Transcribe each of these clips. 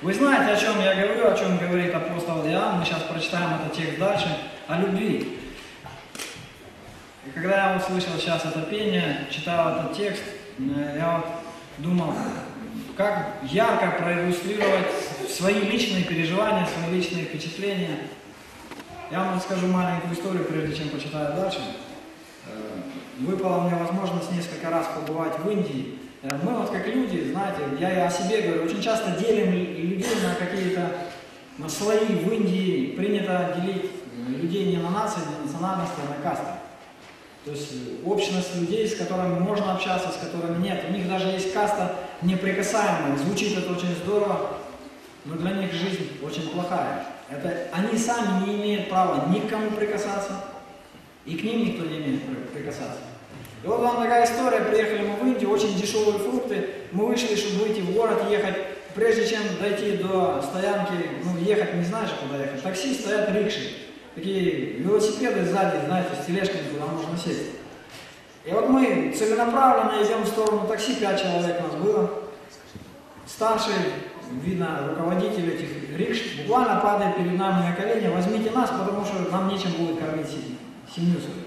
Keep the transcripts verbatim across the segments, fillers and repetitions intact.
Вы знаете, о чем я говорю, о чем говорит апостол Иоанн. Мы сейчас прочитаем этот текст дальше. О любви. И когда я услышал сейчас это пение, читал этот текст, я вот думал, как ярко проиллюстрировать свои личные переживания, свои личные впечатления. Я вам расскажу маленькую историю, прежде чем почитаю дальше. Выпала мне возможность несколько раз побывать в Индии. Мы вот как люди, знаете, я и о себе говорю, очень часто делим людей на какие-то на слои. В Индии принято делить людей не на нации, не на национальности, а на касты. То есть общность людей, с которыми можно общаться, с которыми нет. У них даже есть каста неприкасаемая. Звучит это очень здорово, но для них жизнь очень плохая. Это они сами не имеют права ни к кому прикасаться, и к ним никто не имеет прикасаться. И вот вам такая история, приехали мы в Индию, очень дешевые фрукты, мы вышли, чтобы выйти в город, ехать, прежде чем дойти до стоянки, ну ехать не знаешь, куда ехать, такси стоят рикши, такие велосипеды сзади, знаете, с тележками, куда можно сесть. И вот мы целенаправленно идем в сторону такси, пять человек нас было, старший, видно, руководитель этих рикш, буквально падает перед нами на колени, возьмите нас, потому что нам нечем будет кормить семью свою.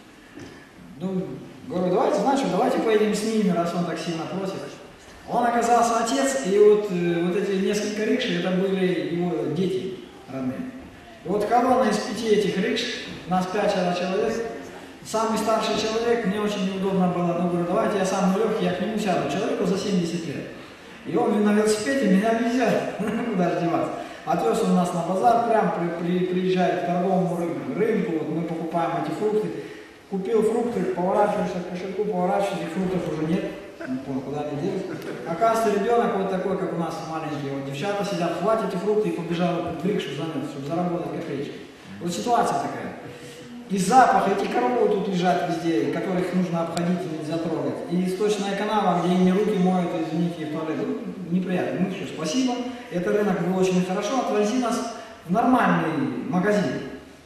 Ну, говорю, давайте, значит, давайте поедем с ними, раз он так сильно просит. Он оказался отец, и вот, э, вот эти несколько рикш, это были его дети родные. И вот колонна из пяти этих рикш, нас пятеро человек, самый старший человек, мне очень неудобно было, но говорю, давайте я самый легкий, я к нему сяду, человеку за семьдесят лет. И он на велосипеде меня везет, куда же деваться. Отвез он нас на базар, прям при, при, приезжает к торговому рынку, вот мы покупаем эти фрукты. Купил фрукты, поворачиваешься к кошельку, поворачиваешься, фруктов уже нет, не понял, куда они делись. Оказывается, ребенок вот такой, как у нас маленький, вот девчата сидят, хватит эти фрукты и побежал в рикшу занять, чтобы заработать копеечку. Вот ситуация такая. И запах, эти коровы тут лежат везде, которых нужно обходить и нельзя трогать. И сточная канава, где они руки моют, извините, в туалет. Неприятно. Ну что, спасибо, это рынок был очень хорошо, отвези нас в нормальный магазин.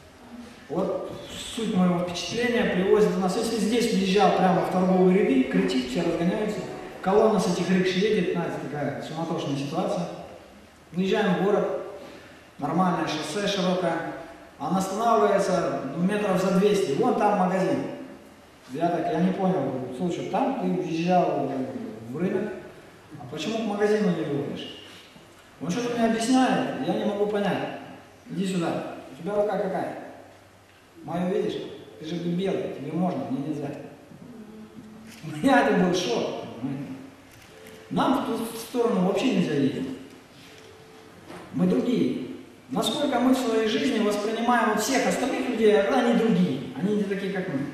Вот суть моего впечатления, привозит нас, если здесь въезжал прямо в торговые ряды, кричит, все разгоняются, колонна с этих рикш едет, знаете, такая суматошная ситуация. Выезжаем в город, нормальное шоссе широкое, он останавливается ну, метров за двести, вон там магазин. Я так, я не понял, слушай, там ты въезжал в рынок, а почему к магазину не выходишь? Он что-то мне объясняет, я не могу понять. Иди сюда, у тебя рука какая? Мою видишь? Ты же белый, тебе можно, мне нельзя. У меня это был шок. Нам в ту сторону вообще нельзя ездить. Мы другие. Насколько мы в своей жизни воспринимаем вот всех остальных людей, а они другие. Они не такие, как мы.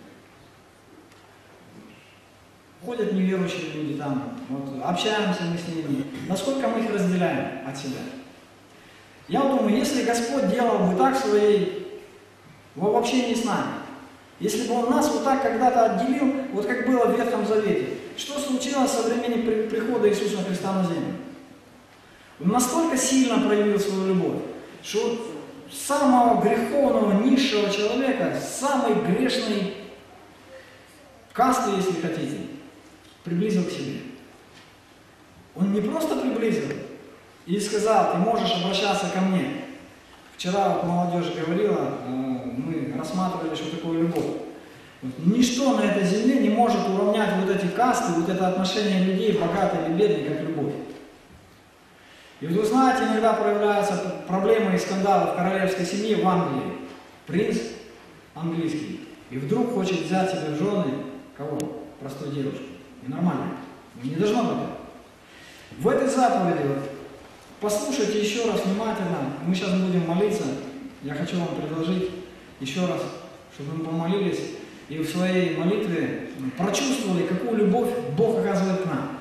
Ходят неверующие люди там, вот, общаемся мы с ними. Насколько мы их разделяем от себя. Я думаю, если Господь делал бы так в своей в общении с нами. Если бы Он нас вот так когда-то отделил, вот как было в Ветхом Завете, что случилось со времени прихода Иисуса Христа на землю? Он настолько сильно проявил свою любовь, что самого греховного, низшего человека, самой грешной касты, если хотите, приблизил к себе. Он не просто приблизил и сказал, ты можешь обращаться ко мне. Вчера вот молодежь говорила, мы рассматривали, что такое любовь. Ничто на этой земле не может уравнять вот эти касты, вот это отношение людей, богатых и бедных, как любовь. И вот вы знаете, иногда проявляются проблемы и скандалы в королевской семье в Англии. Принц английский. И вдруг хочет взять себе в жены кого? Простую девушку. Ненормально. Не должно быть. В этой заповеди, вот, послушайте еще раз внимательно. Мы сейчас будем молиться. Я хочу вам предложить еще раз, чтобы мы помолились и в своей молитве прочувствовали, какую любовь Бог оказывает к нам.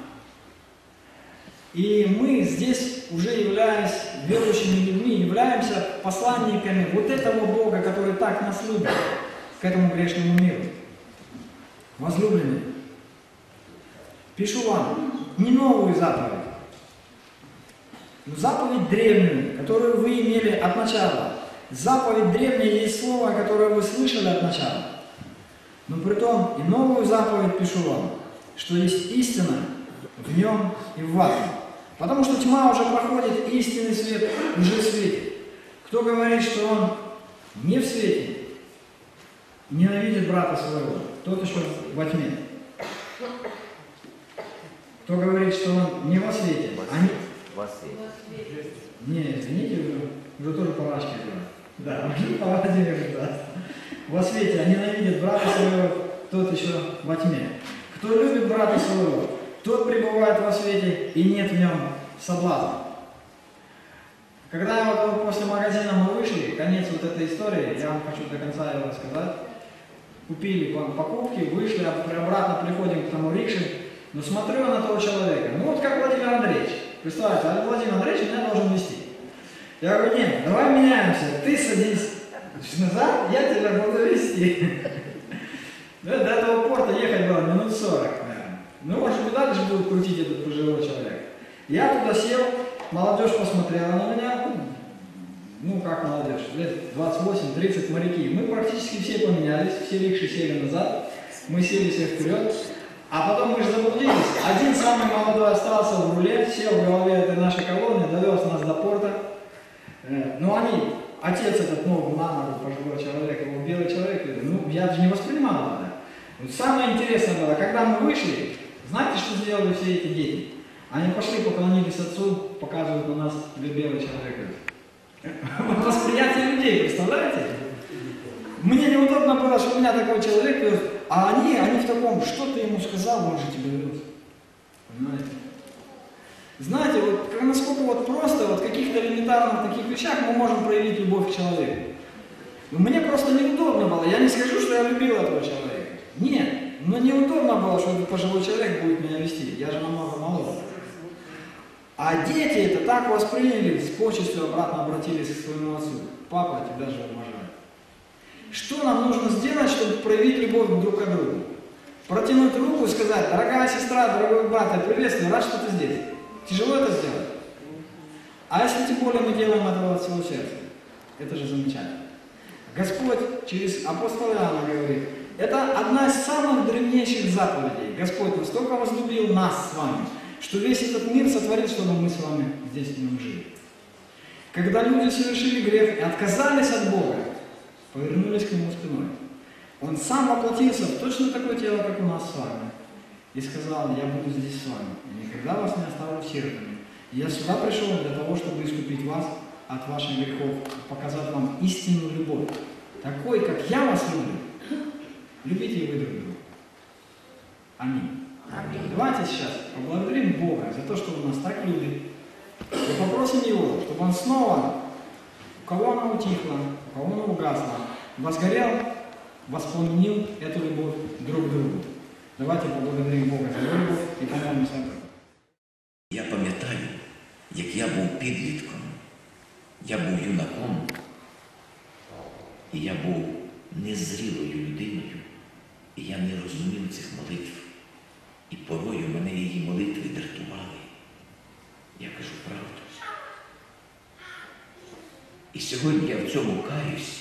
И мы здесь, уже являясь верующими людьми, являемся посланниками вот этого Бога, который так нас любит, к этому грешному миру. Возлюбленные, пишу вам не новую заповедь, но заповедь древнюю, которую вы имели от начала. Заповедь древняя есть слово, которое вы слышали от начала. Но при том и новую заповедь пишу вам, что есть истина в нем и в вас, Потому что тьма уже проходит, истинный свет уже светит. Кто говорит, что он не в свете, ненавидит брата своего, тот еще во тьме. Кто говорит, что он не во свете, они... Во свете. Не, извините, уже, уже тоже палачки говорят. Да, уже Владимир даст. Во свете, а ненавидит брата своего, тот еще во тьме. Кто любит брата своего, тот пребывает во свете, и нет в нем соблазна. Когда вот после магазина мы вышли, конец вот этой истории, я вам хочу до конца его рассказать. Купили покупки, вышли, обратно приходим к тому рикше, но смотрю на того человека. Ну вот как Владимир Андреевич. Представьте, а Владимир Андреевич меня должен вести. Я говорю, нет, давай меняемся, ты садись назад, я тебя буду вести. До этого порта ехать было минут сорок, наверное. Ну, может быть, дальше будет крутить этот пожилой человек. Я туда сел, молодежь посмотрела на меня, ну, как молодежь, лет двадцать восемь тридцать моряки. Мы практически все поменялись, все рикши сели назад, мы сели все вперед. А потом мы же заблудились. Один самый молодой остался в руле, сел в голове этой нашей колонны, довез нас до порта. Ну, они, отец этот ногу на ногу, пожилой человек, его белый человек, ну, я же не воспринимал это. Вот самое интересное было, когда мы вышли, знаете, что сделали все эти дети? Они пошли, поклонились отцу, показывают на нас, где белый человек. Восприятие людей, представляете? Мне неудобно было, что у меня такой человек, а они, они в таком, что ты ему сказал, он же тебя вез. Понимаете? Знаете, вот насколько вот просто, вот в каких-то элементарных таких вещах мы можем проявить любовь к человеку. Но мне просто неудобно было, я не скажу, что я любил этого человека. Нет, но неудобно было, что этот пожилой человек будет меня вести, я же намного моложе. А дети это так восприняли, с почестью обратно обратились к своему отцу. Папа, тебя же уважаю. Что нам нужно сделать, чтобы проявить любовь друг к другу? Протянуть руку и сказать, дорогая сестра, дорогой брат, я приветствую, рад, что ты здесь. Тяжело это сделать? А если тем более мы делаем это от всего сердца? Это же замечательно. Господь через апостола Иоанна говорит, это одна из самых древнейших заповедей. Господь настолько возлюбил нас с вами, что весь этот мир сотворил, чтобы мы с вами здесь в нем жили. Когда люди совершили грех и отказались от Бога, повернулись к Нему спиной, Он сам воплотился в точно такое тело, как у нас с вами, и сказал, я буду здесь с вами, и никогда вас не оставлю сиротами. Я сюда пришел для того, чтобы искупить вас от ваших грехов, показать вам истинную любовь. Такой, как я вас люблю, любите и вы друг друга. Аминь. Аминь. Давайте сейчас поблагодарим Бога за то, что Он нас так любит, и попросим Его, чтобы Он снова, у кого она утихла, у кого она угасла, возгорел, воспламенил эту любовь друг к другу. Давайте поблагодарим Бога за любов і помолимося. Я пам'ятаю, як я був підлітком, я був юнаком, і я був незрілою людиною, і я не розумів цих молитв. І порою мене її молитви дратували. Я кажу правду. І сьогодні я в цьому каюсь.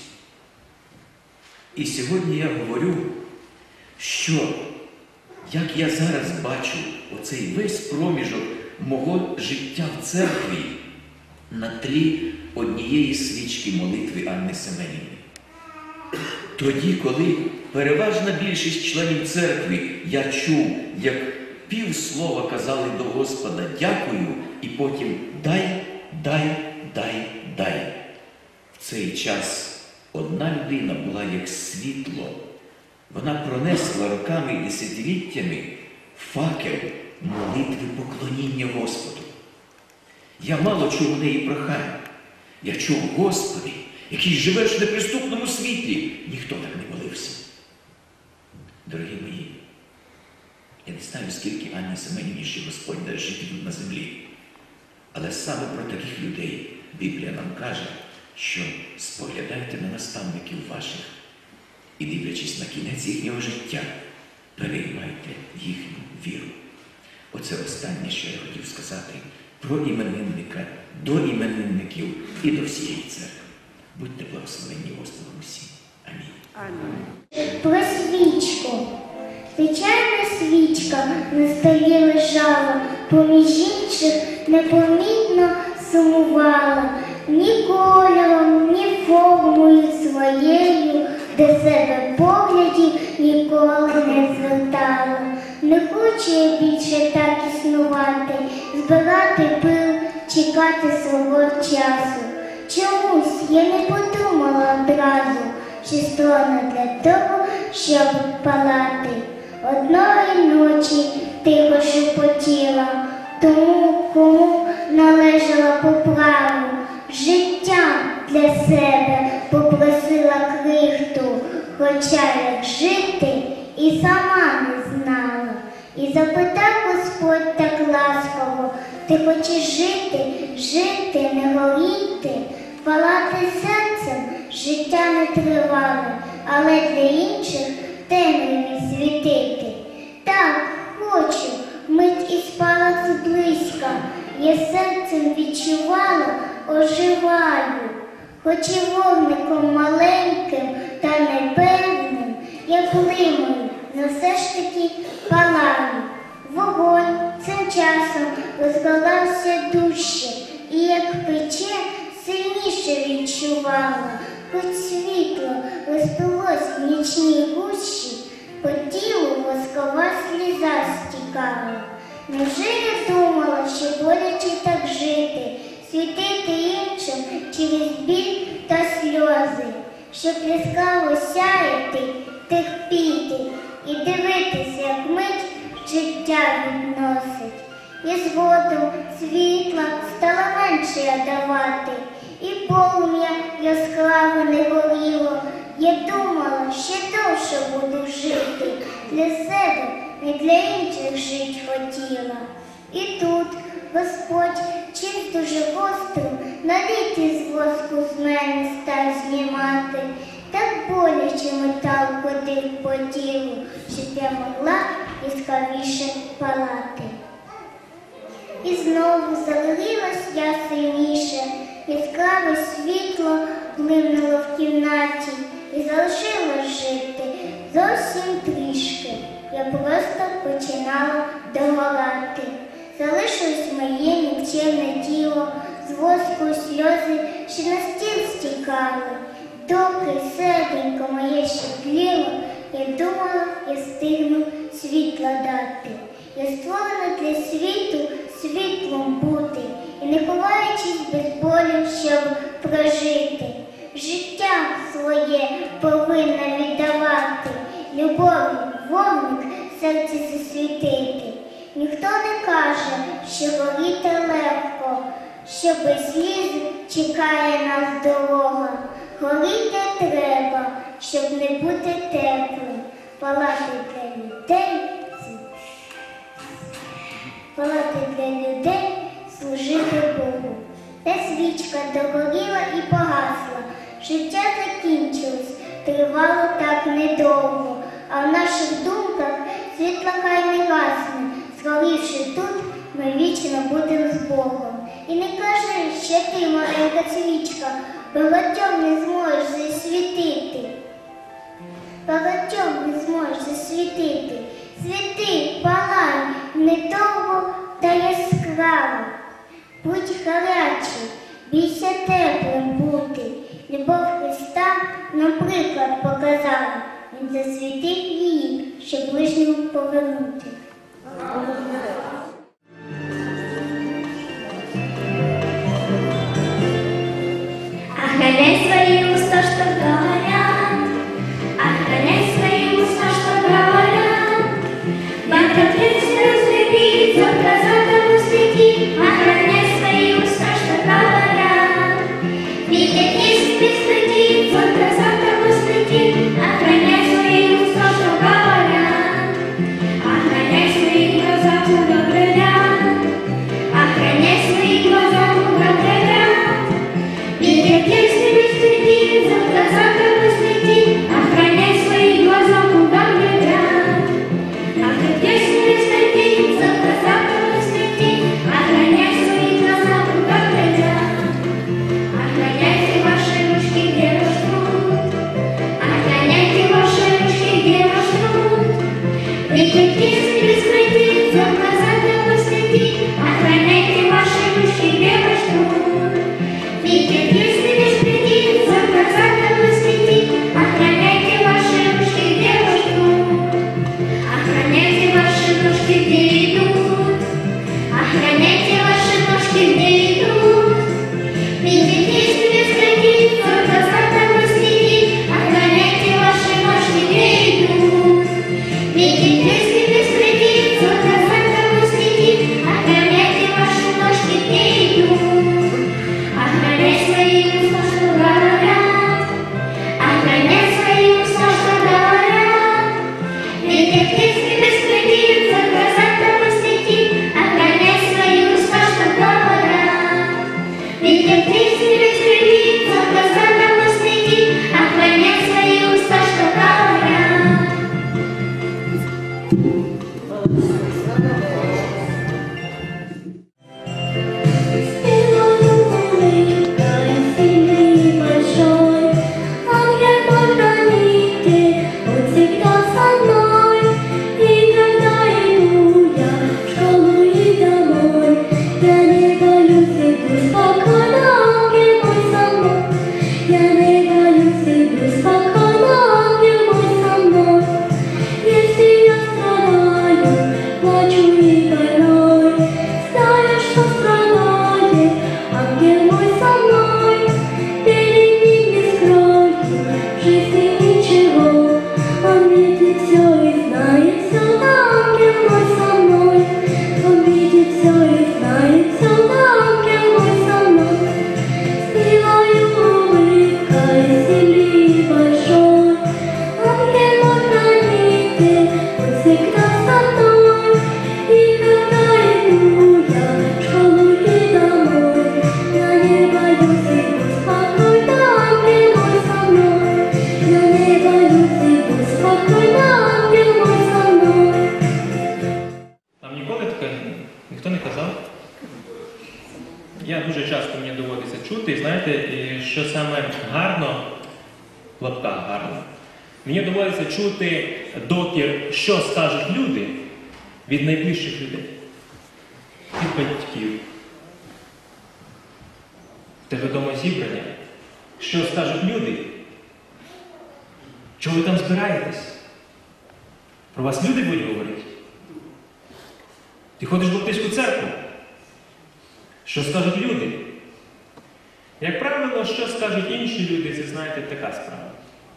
І сьогодні я говорю, що як я зараз бачу оцей весь проміжок мого життя в церкві на тлі однієї свічки молитви Анни Семенівни. Тоді, коли переважна більшість членів церкви я чув, як пів слова казали до Господа «дякую» і потім «дай, дай, дай, дай». В цей час одна людина була як світло. Вона пронесла роками і десятиліттями факел молитви поклоніння Господу. Я мало чув у неї прохань. Я чув, Господи, який живеш в неприступному світлі, ніхто так не молився. Дорогі мої, я не знаю, скільки Анні Семенівні ще Господь дасть жити тут на землі. Але саме про таких людей Біблія нам каже, що споглядайте на наставників ваших і, дивлячись на кінець їхнього життя, переймайте їхню віру. Оце останнє, що я хотів сказати про іменинника, до іменинників і до всієї церкви. Будьте благословенні Господом усім. Амінь. Амінь. Про свічку. Звичайна свічка на столі лежала, поміж інших непомітно сумувала, ні кольором, ні формою своєю до себе поглядів ніколи не звертала. Не хочу я більше так існувати, збирати пил, чекати свого часу. Чомусь я не подумала одразу, що створена для того, щоб палати. Одної ночі тихо шепотіла тому, кому належала по праву. Життя для себе попросила крихту, хоча як жити і сама не знала. І запитав Господь так ласково: ти хочеш жити, жити, не горіти, палати серцем, життя не тривале, але для інших темряві світити. Так, хочу, мить і спалах зблизька, я серцем відчувала, оживаю, хоч і вогником маленьким та непевним, як лимою, но все ж таки палаю. Вогонь цим часом розгорався дужче, і як пече, сильніше відчувала, хоч світло розпилось в нічній гущі, по тілу воскова сліза стікала. Невже я думала, що боляче так жити, світити іншим через біль та сльози, щоб яскраво сяяти, терпіти і дивитися, як мить життя відносить. І згодом світла стало менше я давати, і полум'я яскраво не горіло. Я думала, ще довше буду жити, для себе, не для інших жить хотіла. І тут Господь чимсь дуже гострим наліти з воску з мене став знімати. Так боляче метал ходив по тілу, щоб я могла яскравіше палати. І знову загорілась я сильніше, яскраве світло блимнуло в кімнаті і залишилось жити зовсім трішки. Я просто починала догорати. Залишилось моє нікчемне тіло, з воску сльози, що на стіл стікали. Доки серденько моє ще тліло, я думала, я стигну світла дати. Я створена для світу світлом бути, і не ховаючись без болю, щоб прожити. Життя своє повинна віддавати, любов'ю вогник в серці засвітити. Ніхто не каже, що горіти легко, що без сліз чекає нас дорога. Горіти треба, щоб не бути теплим, палати для людей, палати для людей, служити Богу. Та свічка догоріла і погасла, життя закінчилось, тривало так недовго, а в наших думках світла хай не гасне, згорівши тут, ми вічно будемо з Богом. І не кажи, що ти, маленька свічка, багатьом не зможеш засвітити. Багатьом не зможеш засвітити. Світи, палай, недовго та яскраво. Будь гарячий, бійся теплим бути. Любов Христа нам приклад показала. Він засвітив її, щоб ближньому повернути. Охраняй свои уста, что говорят, охраняй свои уста, что говорят. Банка ответственную следи, тетка за тобой следи, охраняй свои уста, что говорят. Видят, если не следи, тетка за тобой следи, охраняй свои уста, что говорят. Охраняй свои глаза, что говорят. Ветер песни распрямит, но глаза нам устыди, охранять свои уста, что говорят. Ніхто не казав? Я дуже часто мені доводиться чути, і знаєте, і що саме гарно, в лапках гарно, мені доводиться чути докір, що скажуть люди від найближчих людей, від батьків. В тебе вдома зібрання, що скажуть люди, чого ви там збираєтесь? Про вас люди будуть говорити? Ти ходиш в баптистську церкву? Що скажуть люди? Як правило, що скажуть інші люди, це, знаєте, така справа.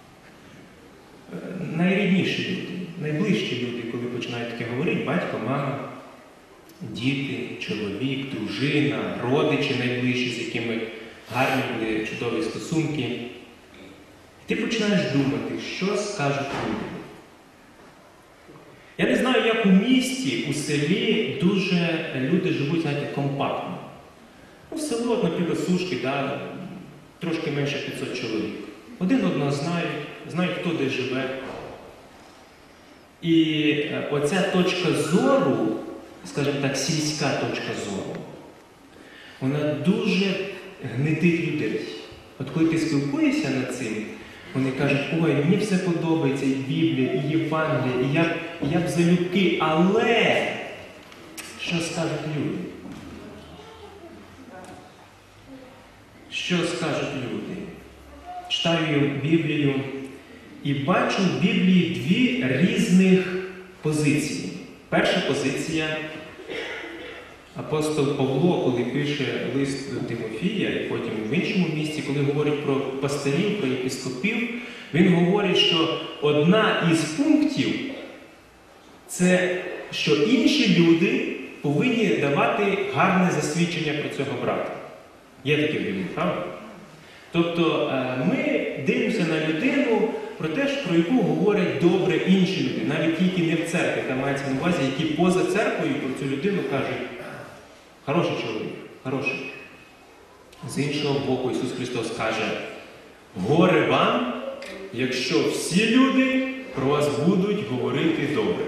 Найрідніші люди, найближчі люди, коли починають таке говорити, батько, мама, діти, чоловік, дружина, родичі найближчі, з якими гарні були чудові стосунки. І ти починаєш думати, що скажуть люди. Я не знаю, як у місті, у селі дуже люди живуть, знаєте, компактно. Ну, село, наприклад, Сушки, да, трошки менше п'ятсот чоловік. Один одного знають, знають, хто де живе. І оця точка зору, скажімо так, сільська точка зору, вона дуже гнетить людей. От коли ти спілкуєшся над цим, вони кажуть, ой, мені все подобається, і Біблія, і Євангелія, і я, і я б залюбки, але що скажуть люди? Що скажуть люди? Читаю Біблію і бачу в Біблії дві різних позиції. Перша позиція – апостол Павло, коли пише лист до Тимофія, і потім в іншому місці, коли говорить про пастирів, про єпископів, він говорить, що одна із пунктів – це, що інші люди повинні давати гарне засвідчення про цього брата. Є таке в Біблії, правда? Тобто ми дивимося на людину, про те, про яку говорять добре інші люди, навіть ті, які не в церкві, там мається на увазі, які поза церквою про цю людину кажуть, хороший чоловік, хороший. З іншого боку, Ісус Христос каже, горе вам, якщо всі люди про вас будуть говорити добре.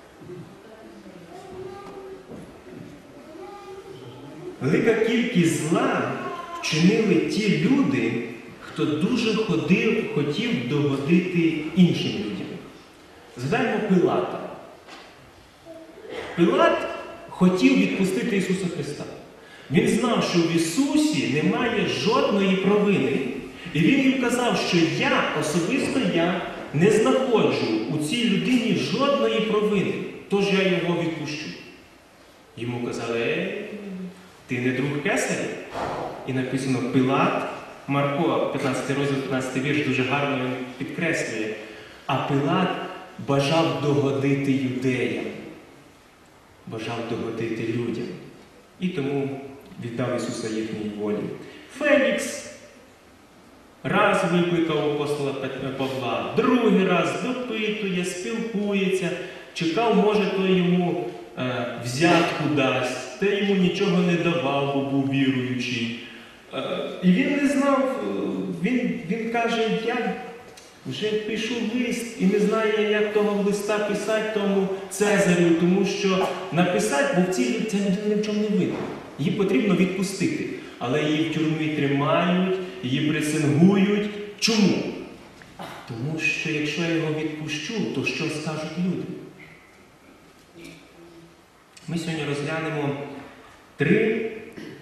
Велика кількість зла вчинили ті люди, хто дуже ходив, хотів догодити іншим людям. Згадаємо Пилата. Пилат хотів відпустити Ісуса Христа. Він знав, що в Ісусі немає жодної провини. І він їм казав, що я, особисто я, не знаходжу у цій людині жодної провини, тож я його відпущу. Йому казали, ей, ти не друг Кесаря? І написано Пилат, Марко, п'ятнадцятий розділ, п'ятнадцятий вірш, дуже гарно він підкреслює. А Пилат бажав догодити юдеям, бажав догодити людям. І тому віддав Ісуса їхній волі. Фелікс раз викликав апостола Павла, другий раз допитує, спілкується, чекав, може, той йому е, взятку дасть, та йому нічого не давав, бо був віруючий. І він не знав, він, він каже, я вже пишу лист і не знаю, як того листа писати тому Цезарю, тому що написати, бо в цій ця людина ні в чому не винна. Її потрібно відпустити. Але її в тюрмі тримають, її пресингують. Чому? Тому що якщо я його відпущу, то що скажуть люди? Ми сьогодні розглянемо три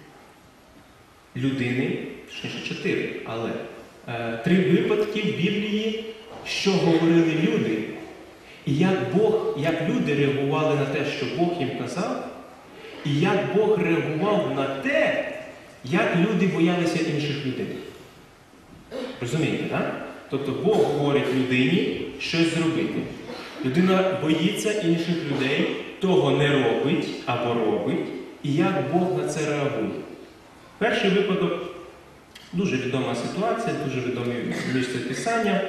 людини, точніше чотири, але е, три випадки в Біблії, що говорили люди, і як Бог, як люди реагували на те, що Бог їм казав, і як Бог реагував на те, як люди боялися інших людей. Розумієте, так? Тобто Бог говорить людині щось зробити. Людина боїться інших людей, того не робить або робить, і як Бог на це реагує. Перший випадок, дуже відома ситуація, дуже відоме місце Писання.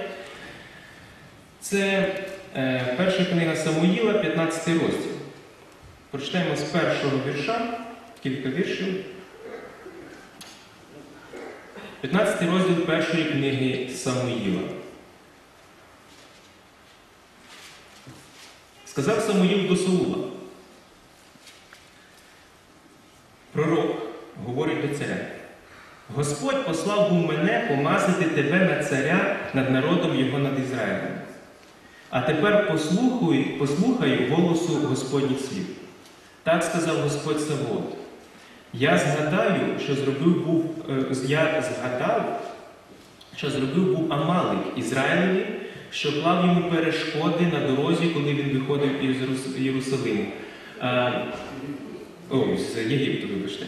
Це е, перша книга Самуїла, п'ятнадцятий розділ. Прочитаємо з першого вірша, кілька віршів. п'ятнадцятий розділ першої книги Самуїла. Сказав Самуїл до Саула. Пророк говорить до царя. Господь послав був мене помазати тебе на царя над народом його, над Ізраїлем. А тепер послухай, послухай голосу Господніх слів. Так сказав Господь Савоот. Я згадаю, що зробив був, я згадав, що зробив був Амалик Ізраїлеві, що клав йому перешкоди на дорозі, коли він виходив із Єрусалиму. О, з Єгипту, вибачте.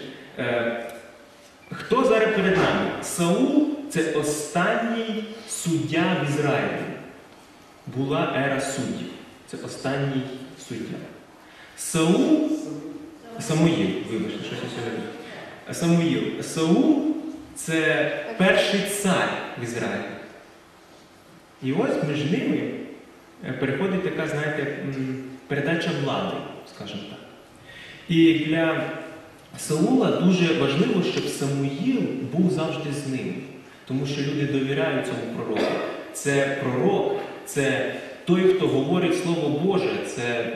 Хто зараз перед нами? Саул – це останній суддя в Ізраїлі. Була ера суддів. Це останній суддя. Саул, Самуїл, вибачте, що я сьогодні. Самуїл. Саул – це перший цар в Ізраїлі. І ось між ними переходить така, знаєте, передача влади, скажімо так. І для Саула дуже важливо, щоб Самуїл був завжди з ним. Тому що люди довіряють цьому пророку. Це пророк, це той, хто говорить Слово Боже, це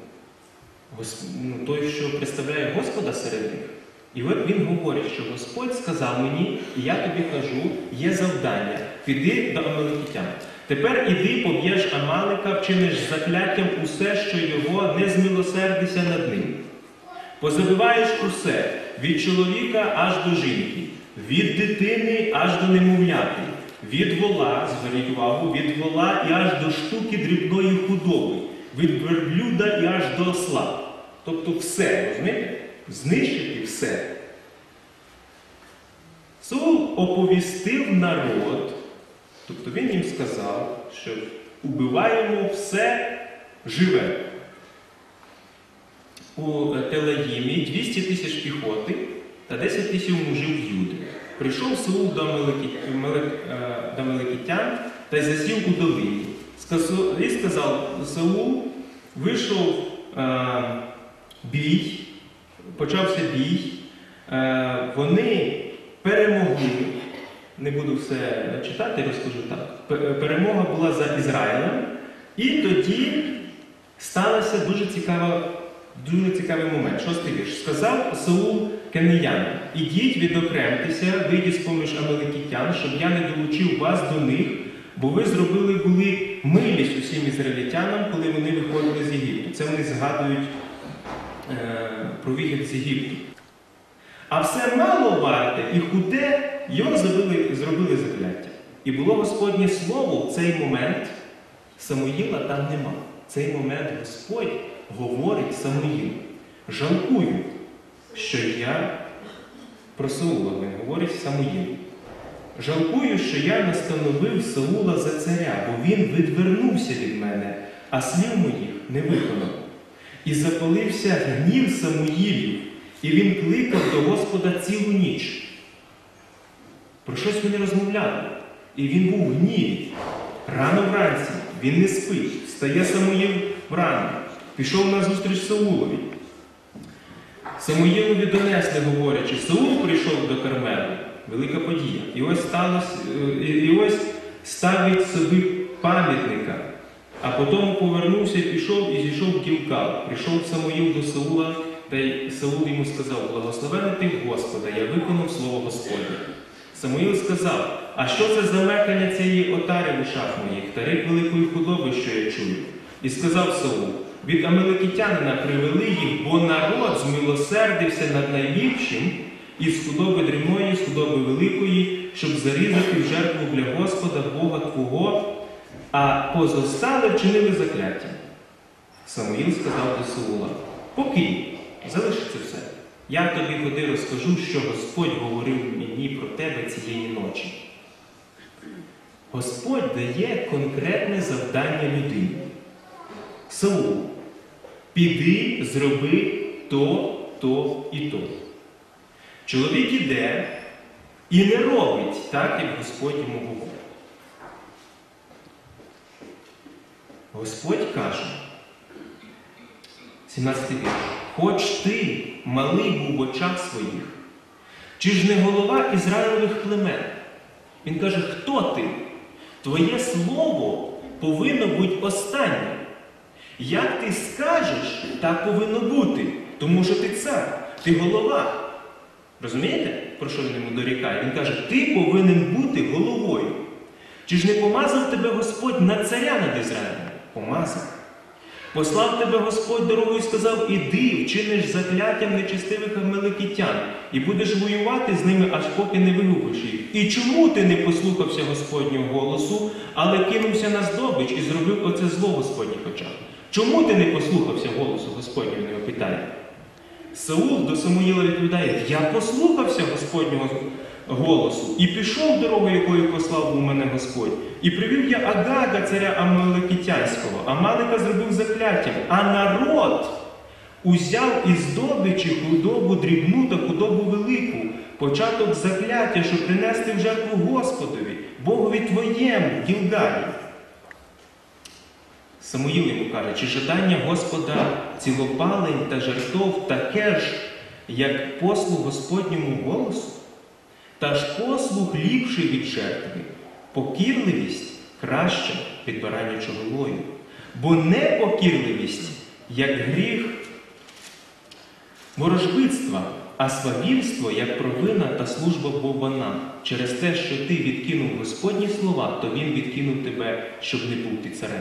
ну, той, що представляє Господа серед них. І от він говорить, що Господь сказав мені, і я тобі кажу, є завдання, піди до Амалекітян. Тепер іди, поб'єш Амалика, вчиниш закляттям усе, що його не змилосердися над ним. Позабиваєш усе, від чоловіка аж до жінки, від дитини аж до немовляти, від вола, зверніть увагу, від вола і аж до штуки дрібної худоби, від верблюда і аж до осла. Тобто все, розумієте? Знищити все. Саул оповістив народ, тобто він їм сказав, що убиваємо все живе. У Телаїмі двісті тисяч піхоти та десять тисяч мужів Юди. Прийшов Саул до Амалекітян та й засів у долині. І сказав, Саул вийшов е, бій, почався бій, е, вони перемогли, не буду все читати, розкажу так, перемога була за Ізраїлем, і тоді сталося дуже цікава Дуже цікавий момент. Шостий вірш. Сказав Саул Кенеянам, ідіть, відокремтеся, вийдіть з-поміж Амалекітян, щоб я не долучив вас до них, бо ви зробили були милість усім ізраїльтянам, коли вони виходили з Єгипту. Це вони згадують е, про вихід з Єгипту. А все мало варте і худе, його зробили, зробили закляття. І було Господнє слово в цей момент, Самуїла там нема. В цей момент Господь говорить Самуїлу, жалкую, що я про Саула, він говорить Самуїлу. Жалкую, що я настановив Саула за царя, бо він відвернувся від мене, а слів моїх не виконав. І запалився гнів Самуїлів, і він кликав до Господа цілу ніч. Про щось вони розмовляли, і він був в гніві. Рано вранці він не спить, встає Самуїл врано. Пішов на зустріч Саулові. Самуїлові донесли, говорячи, Саул прийшов до Кармелу. велика подія. І ось сталося, і ось ставить собі пам'ятника, а потім повернувся, пішов і зійшов в Гілгал. Прийшов Самуїл до Саула, та й Саул йому сказав: «Благословений ти Господа, я виконав слово Господнє». Самуїл сказав: «А що це за мекання цієї отари в ушах моїх, та рик великої худоби, що я чую?» І сказав Саул: «Від амалекитянина привели їх, бо народ змилосердився над найбільшим із худоби дрібної, з худоби великої, щоб зарізати в жертву для Господа, Бога Твого, а позостали вчинили закляття». Самуїл сказав до Саула: «Покинь, залишиться все. Я тобі ходи розкажу, що Господь говорив мені про тебе цієї ночі». Господь дає конкретне завдання людині. Саул, піди, зроби то, то і то. Чоловік іде і не робить так, як Господь йому говорить. Господь каже, сімнадцятий вірш: «Хоч ти малий був в очах своїх, чи ж не голова Ізраїлевих племен?» Він каже: «Хто ти? Твоє слово повинно бути останнє. Як ти скажеш, так повинно бути, тому що ти цар, ти голова». Розумієте, про що він йому дорікає? Він каже: «Ти повинен бути головою. Чи ж не помазав тебе Господь на царя над Ізраїлем?» Помазав. «Послав тебе Господь дорогою і сказав: іди, вчиниш закляттям нечестивих амалекитян, і будеш воювати з ними, аж поки не вигубиш їх. І чому ти не послухався Господнього голосу, але кинувся на здобич і зробив оце зло в Господніх очах? Чому ти не послухався голосу Господнього?» Він його питає. Саул до Самуїла відповідає: «Я послухався Господнього голосу і пішов дорогою, якою послав був мене Господь. І привів я Агага, царя Амалекитянського. Амалика зробив закляттям, а народ узяв із здобичі худобу дрібну та худобу велику, початок закляття, щоб принести в жертву Господові, Богові твоєму, в Гілгалі». Самуїл йому каже: «Чи жадання Господа цілопалень та жертов таке ж, як послух Господньому голосу? Та ж послух ліпший від жертви, покірливість краща від баранячого вою. Бо непокірливість, як гріх ворожбитства, а свавільство, як провина та служба бовбанам. Через те, що ти відкинув Господні слова, то він відкинув тебе, щоб не був ти царем».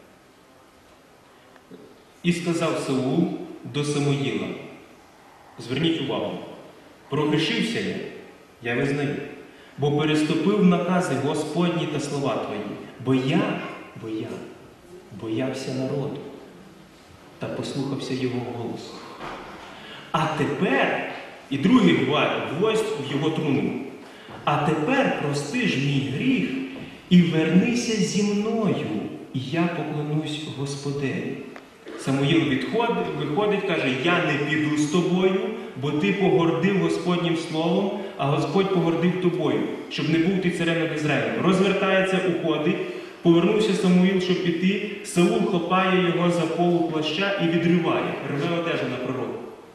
І сказав Саул до Самуїла: «Зверніть увагу, прогрішився я, я визнаю, бо переступив накази Господні та слова твої, бо я, бо я боявся народу та послухався його голосу. А тепер, і другий гвоздь в його труну, а тепер прости ж мій гріх і вернися зі мною, і я поклонусь Господеві». Самуїл відходить, виходить, каже: «Я не піду з тобою, бо ти погордив Господнім словом, а Господь погордив тобою, щоб не був ти царем над Ізраїлем». Розвертається, уходить, повернувся Самуїл, щоб піти. Саул хапає його за полу плаща і відриває, рве одежу на пророка.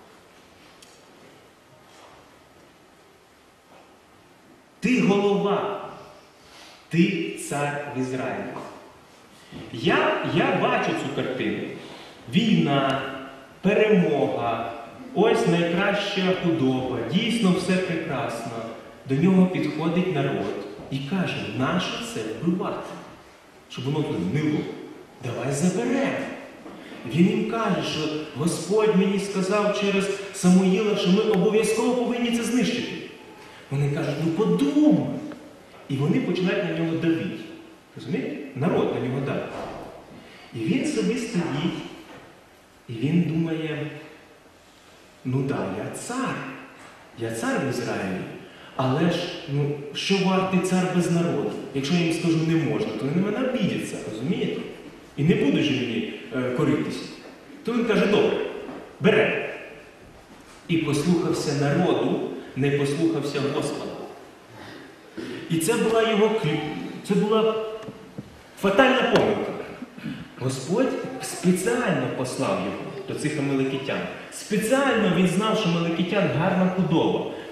Ти голова, ти цар в Ізраїлі. Я, я бачу цю картину. Війна, перемога, ось найкраща худоба, дійсно все прекрасно. До нього підходить народ і каже: «Нащо це вбивати? Щоб воно тут гнило. Давай заберемо». Він їм каже, що Господь мені сказав через Самуїла, що ми обов'язково повинні це знищити. Вони кажуть: «Ну подумай». І вони починають на нього давити. Розумієте? Народ на нього давить. І він собі стоїть, і він думає: «Ну да, я цар, я цар в Ізраїлі, але ж, ну, що вартий цар без народу? Якщо я їм скажу не можна, то вони на мене обідяться, розумієте? І не будуть же мені е, коритися». То він каже: «Добре, бере». І послухався народу, не послухався Господа. І це була його кліп, це була фатальна помилка. Господь спеціально послав його до цих амалекитян. Спеціально він знав, що амалекитян гарна худоба,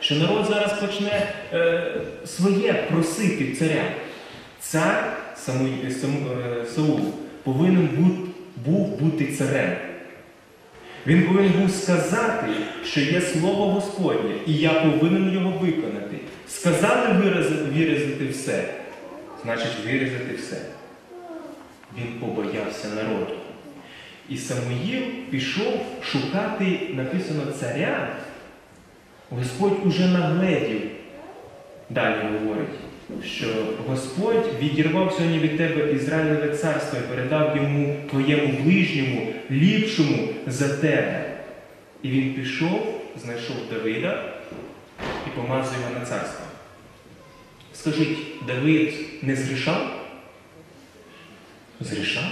що народ зараз почне е, своє просити в царя. Цар Саму- Саму- е, Саул повинен був, був бути царем. Він повинен був сказати, що є слово Господнє, і я повинен його виконати. Сказали виразити, виразити все, значить виразити все. Він побоявся народу. І Самуїл пішов шукати, написано, царя. Господь уже нагледів. Далі говорить, що Господь відірвав сьогодні від тебе Ізраїлеве царство і передав йому, твоєму ближньому, ліпшому за тебе. І він пішов, знайшов Давида і помазав його на царство. Скажіть, Давид не зрішав? Зрішав?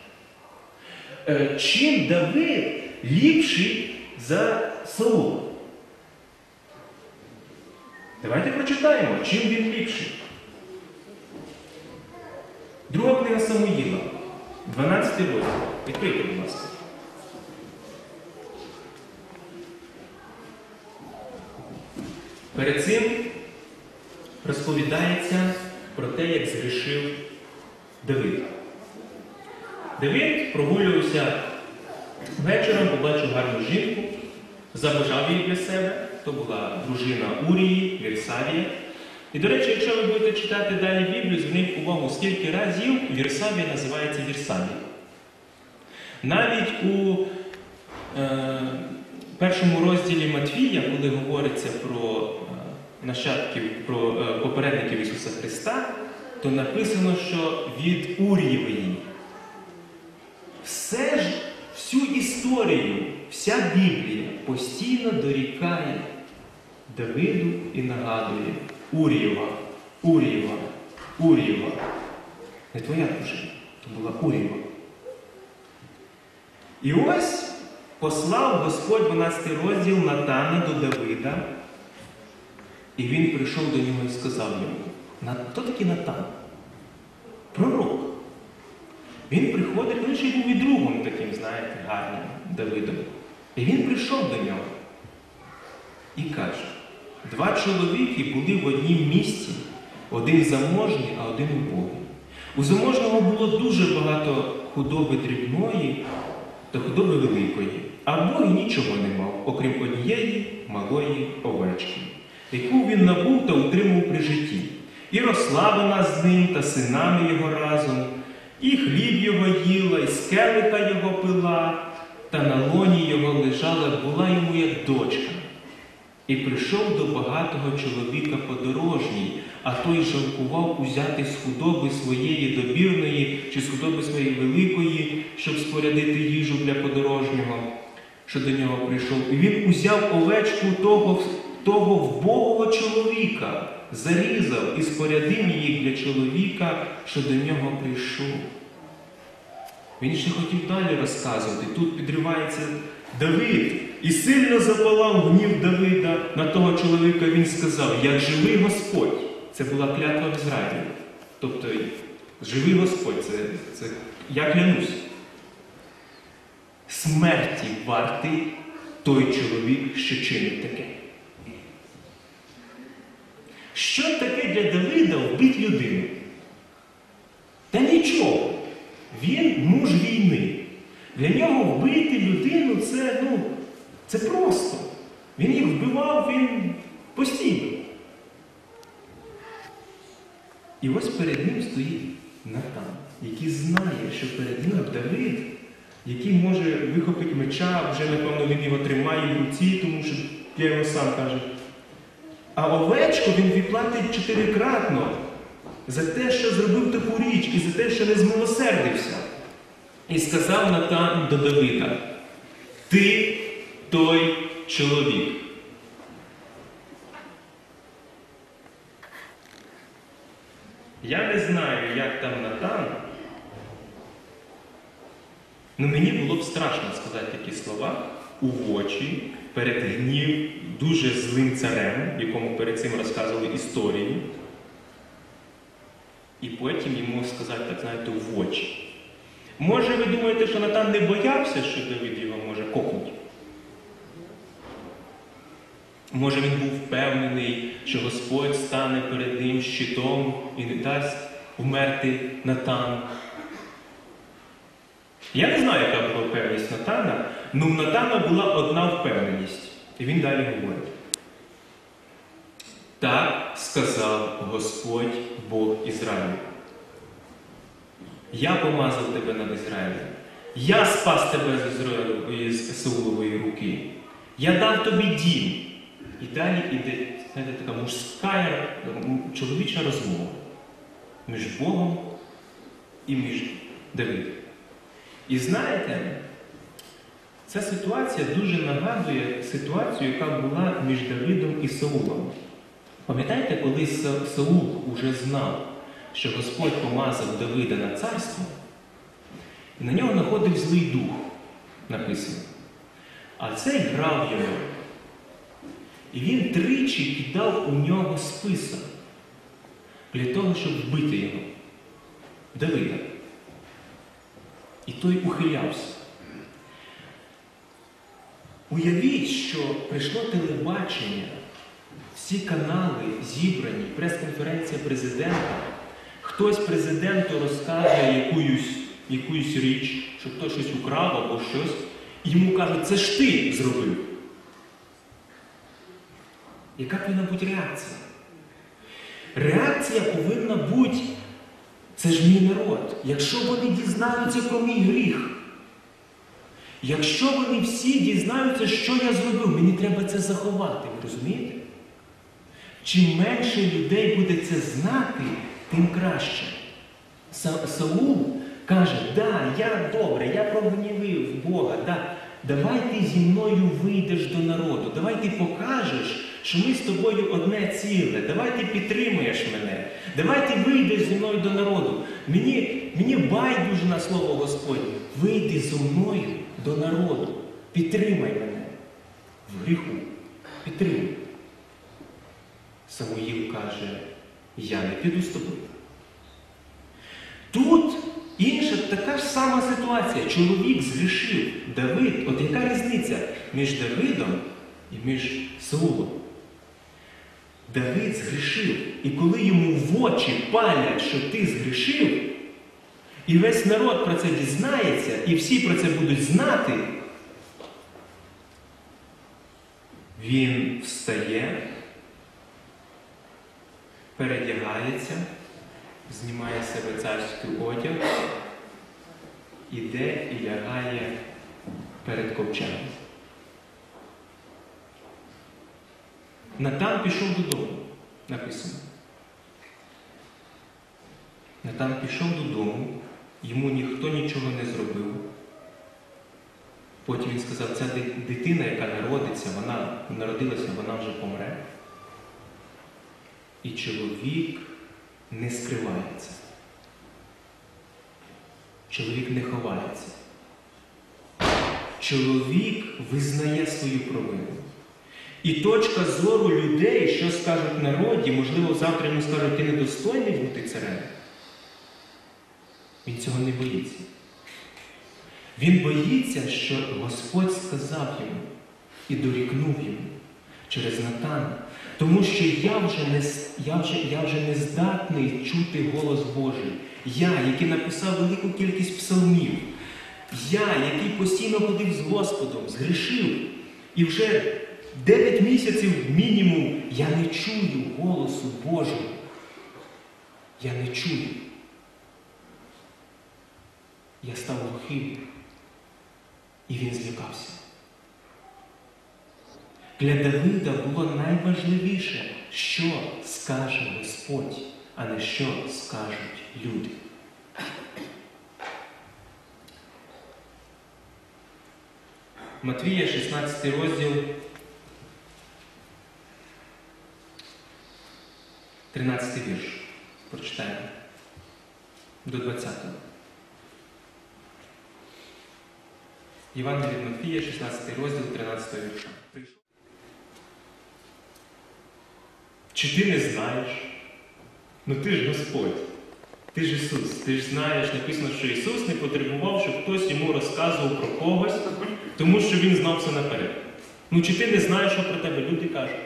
Е, чим Давид ліпший за Саула? Давайте прочитаємо, чим він ліпший. Друга книга Самуїла, дванадцятий розділ. Відкрийте, будь ласка. Перед цим розповідається про те, як згрішив Давид. Давид прогулювався вечором, побачив гарну жінку, забажав її для себе. То була дружина Урії, Вірсавія. І, до речі, якщо ви будете читати далі Біблію, зверніть увагу, скільки разів Вірсавія називається Вірсавія. Навіть у е, першому розділі Матвія, коли говориться про е, нащадків, про е, попередників Ісуса Христа, то написано, що від Урієвої. Все ж, всю історію, вся Біблія постійно дорікає Давиду і нагадує: Урієва, Урієва, Урієва. Не твоя дружина, то була Урієва. І ось послав Господь, дванадцятий розділ, Натана до Давида, і він прийшов до нього і сказав йому: хто такий Натан? Пророк. Він приходить, він ще був і другом таким, знаєте, гарним Давидом. І він прийшов до нього і каже: два чоловіки були в однім місці, один заможний, а один убогий. У заможного було дуже багато худоби дрібної та худоби великої, а убогий нічого не мав, окрім однієї малої овечки, яку він набув та утримав при житті. І росла вона з ним та синами його разом, і хліб його їла, і з келиха його пила, та на лоні його лежала, була йому як дочка. І прийшов до багатого чоловіка подорожній, а той жалкував узяти з худоби своєї добірної чи з худоби своєї великої, щоб спорядити їжу для подорожнього, що до нього прийшов. І він узяв овечку того, того вбогого чоловіка, зарізав і спорядив її для чоловіка, що до нього прийшов. Він ще хотів далі розказувати. Тут підривається Давид. І сильно запалав гнів Давида на того чоловіка. Він сказав: як живий Господь. Це була клятва в зраді. Тобто, живий Господь, це, це я клянусь. Смерті вартий той чоловік, що чинить таке. Що таке для Давида вбити людину? Та нічого. Він муж війни. Для нього вбити людину це, ну, це просто. Він їх вбивав, він постійно. І ось перед ним стоїть Натан, який знає, що перед ним Давид, який може вихопити меча, вже, напевно, він його тримає в руці, тому що я його сам кажу. А овечку він відплатить чотирикратно за те, що зробив таку річ, і за те, що не змилосердився. І сказав Натан до Давида: ти той чоловік. Я не знаю, як там Натан, але мені було б страшно сказати такі слова у очі перед гнів дуже злим царем, якому перед цим розказували історію, і потім йому сказати, так знаєте, в очі. Може, ви думаєте, що Натан не боявся, що Давид його може кокнути? Може він був впевнений, що Господь стане перед ним щитом і не дасть вмерти Натану. Я не знаю, яка була впевненість Натана, але в Натана була одна впевненість. І він далі говорить. Так сказав Господь Бог Ізраїлю. Я помазав тебе над Ізраїлем. Я спас тебе з, Ізраїлю, з Саулової руки. Я дав тобі дім. І далі йде, знаєте, така мужська, чоловіча розмова між Богом і між Давидом. І знаєте, ця ситуація дуже нагадує ситуацію, яка була між Давидом і Саулом. Пам'ятаєте, коли Саул уже знав, що Господь помазав Давида на царство, і на нього находив злий дух, написано. А цей грав його. І він тричі кидав у нього список для того, щоб вбити його, Давида. І той ухилявся. Уявіть, що прийшло телебачення, всі канали зібрані, прес-конференція президента, хтось президенту розказує якусь, якусь річ, що хтось щось украв або щось, і йому кажуть, це ж ти зробив. Яка повинна бути реакція? Реакція повинна бути, це ж мій народ. Якщо вони дізнаються про мій гріх, якщо вони всі дізнаються, що я зробив, мені треба це заховати, ви розумієте? Чим менше людей буде це знати, тим краще. Са- Саул каже, да, я добре, я прогнівив Бога, да, давай ти зі мною вийдеш до народу, давай ти покажеш, що ми з тобою одне ціле, давай ти підтримуєш мене, давай ти вийдеш зі мною до народу. Мені, мені байдуже на слово Господнє, вийди зі мною до народу, підтримай мене в гріху, підтримай. Самуїл каже, я не піду з тобою. Тут інша така ж сама ситуація. Чоловік згрішив. Давид, от яка різниця між Давидом і між Саулом? Давид згрішив. І коли йому в очі палять, що ти згрішив, і весь народ про це дізнається, і всі про це будуть знати, він встає, передягається, знімає з себе царський одяг, іде і лягає перед ковчегом. Натан пішов додому, написано. Натан пішов додому, йому ніхто нічого не зробив. Потім він сказав, ця дитина, яка народиться, вона народилася, вона вже помре. І чоловік не скривається. Чоловік не ховається. Чоловік визнає свою провину. І точка зору людей, що скажуть народі, можливо, завтра йому скажуть, ти недостойний бути царем. Він цього не боїться. Він боїться, що Господь сказав йому і дорікнув йому через Натана. Тому що я вже, не, я, вже, я вже не здатний чути голос Божий. Я, який написав велику кількість псалмів. Я, який постійно ходив з Господом, згрішив. І вже дев'ять місяців мінімум я не чую голосу Божого. Я не чую. Я став глухим. І він злякався. Для Давида було найважливіше, що скаже Господь, а не що скажуть люди. Матвія, шістнадцятий розділ, тринадцятий вірш. Прочитаємо. До двадцятого. Євангеліє від Матвія, шістнадцятий розділ, тринадцятого вірша. Чи ти не знаєш? Ну ти ж Господь, ти ж Ісус, ти ж знаєш, написано, що Ісус не потребував, щоб хтось йому розказував про когось, тому що Він знав все наперед. Ну чи ти не знаєш, що про тебе люди кажуть?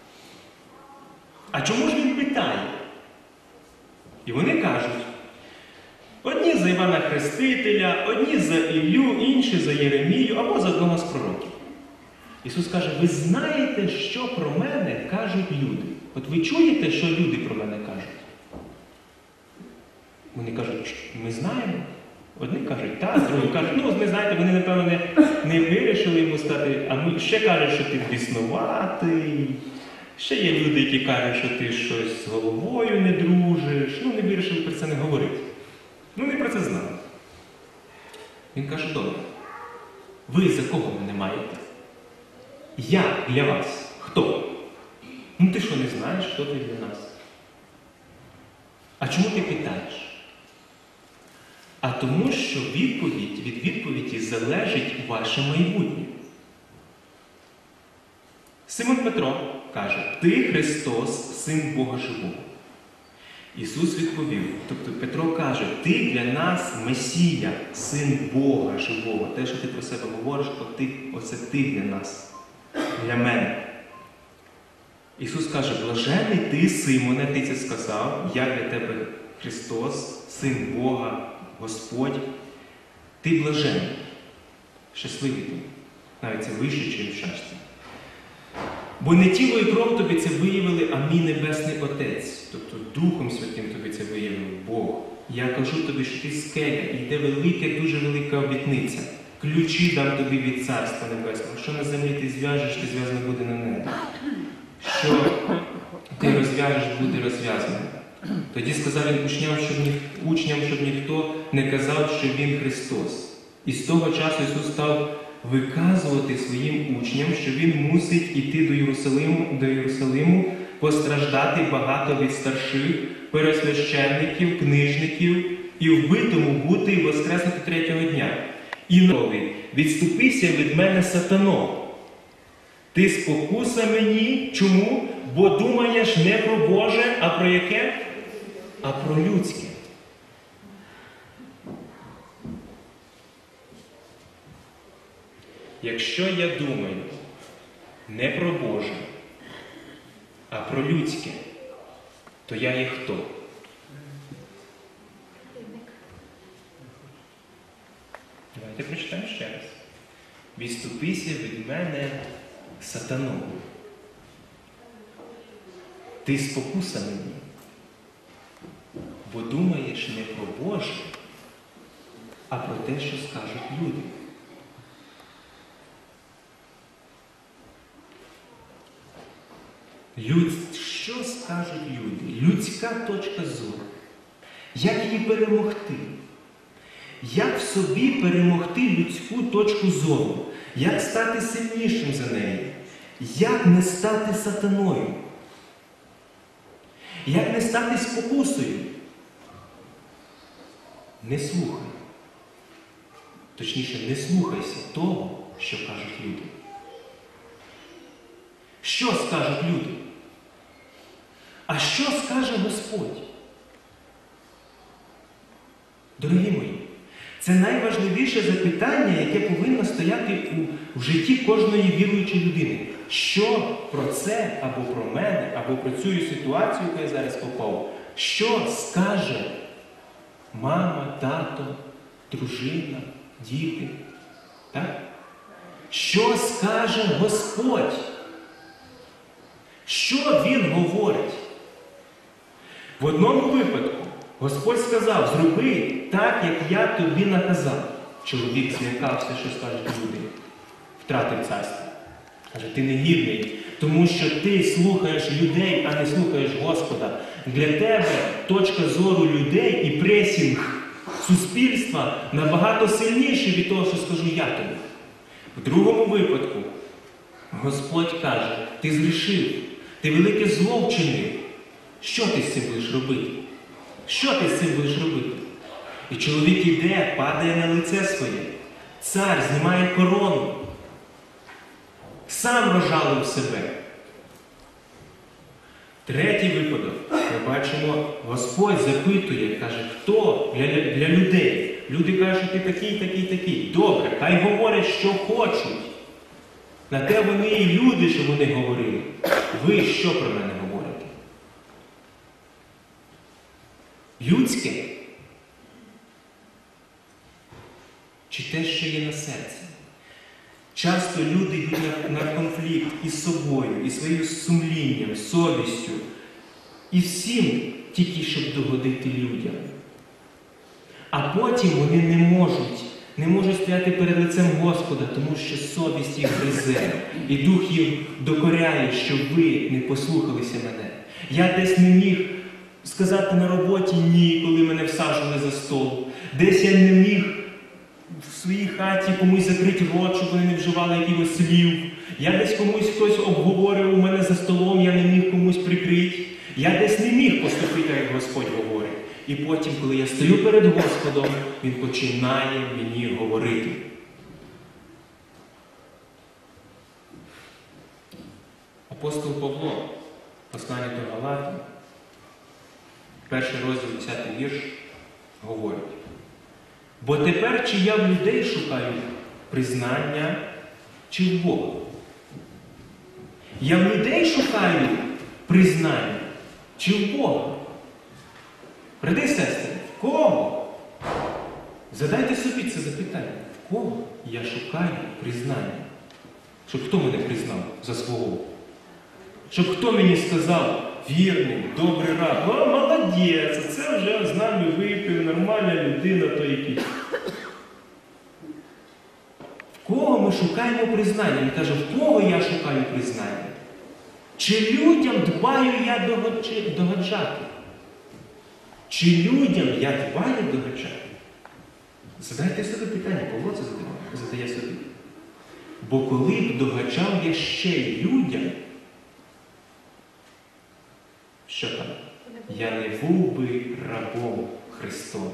А чому ж він питає? І вони кажуть, одні за Івана Хрестителя, одні за Іллю, інші за Єремію, або за одного з пророків. Ісус каже, ви знаєте, що про мене кажуть люди? От ви чуєте, що люди про мене кажуть? Вони кажуть, ми знаємо. Одні кажуть, так, другі кажуть, ну, ви знаєте, вони, напевно, не, не вирішили йому стати, а ми ще кажуть, що ти біснуватий. Ще є люди, які кажуть, що ти щось з головою не дружиш. Ну, не вирішили про це не говорити. Ну, не про це знали. Він каже, добре, ви за кого мене маєте? Я для вас. Хто? Ну, ти що, не знаєш, хто ти для нас? А чому ти питаєш? А тому, що відповідь від відповіді залежить ваше майбутнє. Симон Петро каже, ти Христос, Син Бога Живого. Ісус відповів, тобто Петро каже, ти для нас Месія, Син Бога Живого. Те, що ти про себе говориш, от ти, оце ти для нас, для мене. Ісус каже, блажений ти, Симоне, ти це сказав, я для тебе Христос, Син Бога, Господь. Ти блажений, щасливий ти, навіть це вище, ніж щастя. Бо не тіло і кров тобі це виявили, а мій Небесний Отець. Тобто Духом Святим тобі це виявив Бог. Я кажу тобі, що ти скеля, і йде велика, дуже велика обітниця. Ключі дам тобі від Царства Небесного. Що на землі ти зв'яжеш, ти зв'язано буде на небі. Що ти розв'яжеш, буде розв'язано. Тоді сказав він учням, щоб, ні, учням, щоб ніхто не казав, що він Христос. І з того часу Ісус став виказувати своїм учням, що Він мусить іти до Єрусалиму, до Єрусалиму, постраждати багато від старших, первосвященників, книжників, і вбитому бути і воскреснути третього дня. І новий, відступися від мене, сатано. Ти спокуса мені. Чому? Бо думаєш не про Боже, а про яке? А про людське. Якщо я думаю не про Боже, а про людське, то я є хто? Давайте прочитаємо ще раз. Відступися від мене, сатано. Ти спокуса мені, бо думаєш не про Боже, а про те, що скажуть люди. Люд... Що скажуть люди? Людська точка зору. Як її перемогти? Як в собі перемогти людську точку зору? Як стати сильнішим за неї? Як не стати сатаною? Як не стати спокусою? Не слухай. Точніше, не слухайся того, що кажуть люди. Що скажуть люди? А що скаже Господь? Дорогі мої, це найважливіше запитання, яке повинно стояти у, в житті кожної віруючої людини. Що про це, або про мене, або про цю ситуацію, яку я зараз попав, що скаже мама, тато, дружина, діти? Так? Що скаже Господь? Що Він говорить? В одному випадку Господь сказав, зроби так, як я тобі наказав. Чоловік злякався, що скажуть люди. Втратив царство. Каже, ти негідний, тому що ти слухаєш людей, а не слухаєш Господа. Для тебе точка зору людей і пресінг суспільства набагато сильніший від того, що скажу я тобі. В другому випадку Господь каже, ти згрішив, ти велике зло вчинив. Що ти з цим будеш робити? Що ти з цим будеш робити? І чоловік іде, падає на лице своє. Цар знімає корону. Сам розжалив себе. Третій випадок. Ми бачимо, Господь запитує, каже, хто для, для людей? Люди кажуть, що ти такий, такий, такий. Добре, хай говорять, що хочуть. На те вони і люди, що вони говорили. Ви що про мене говорите? Людське? Чи те, що є на серці? Часто люди йдуть на, на конфлікт із собою, із своїм сумлінням, совістю, і всім тільки, щоб догодити людям. А потім вони не можуть, не можуть стояти перед лицем Господа, тому що совість їх гризе, і Дух їм докоряє, що ви не послухалися мене. Я десь не міг сказати на роботі ні, коли мене всаджували за стол. Десь я не міг в своїй хаті комусь закрити рот, щоб вони не вживали якихось слів. Я десь комусь хтось обговорив у мене за столом, я не міг комусь прикрити. Я десь не міг поступити, як Господь говорить. І потім, коли я стою перед Господом, Він починає мені говорити. Апостол Павло, послання до Галатів, перший розділ, десятий вірш, говорить: бо тепер чи я в людей шукаю признання, чи в Бога? Я в людей шукаю признання, чи в Бога? Брати і сестри, в кого? Задайте собі це запитання. В кого я шукаю признання? Щоб хто мене признав за свого? Щоб хто мені сказав: вірний, добрий раб, о, молодець, це вже з нами випив, нормальна людина, то який. В кого ми шукаємо признання? Він каже, в кого я шукаю признання? Чи людям дбаю я догоджати? Чи людям я дбаю догоджати? Задайте собі питання, Павло це задає собі. Бо коли б догоджав я ще й людям, що там? Я не був би рабом Христовим.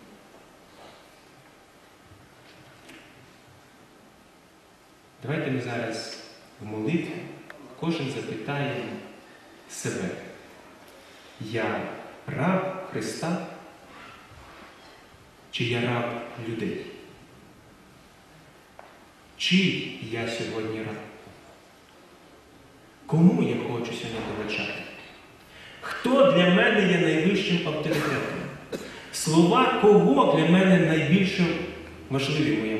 Давайте ми зараз в молитві кожен запитає себе. Я раб Христа? Чи я раб людей? Чий я сьогодні раб? Кому я хочу сьогодні догоджати? Хто для мене є найвищим авторитетом? Слова кого для мене найбільш важливі в моєму